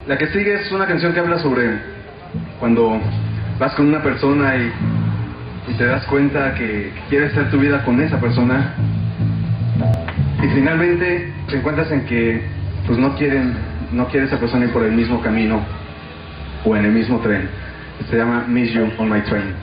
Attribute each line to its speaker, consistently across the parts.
Speaker 1: La que sigue es una canción que habla sobre cuando vas con una persona y te das cuenta que quieres hacer tu vida con esa persona y finalmente te encuentras en que pues no quiere esa persona ir por el mismo camino o en el mismo tren. Se llama Miss You on My Train.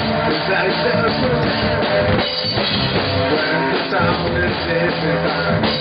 Speaker 2: When the sound is different.